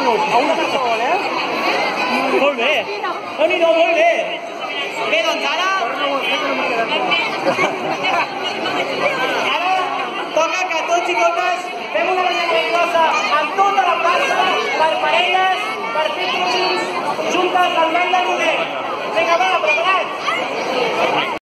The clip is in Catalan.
A una per gol, Molt bé. Déu-n'hi-do, molt bé. Bé, doncs ara toca que tots i totes fem una banyada grossa amb tota la plaça, per parelles, per fer juntes al ball de roder. Vinga, va, preparats?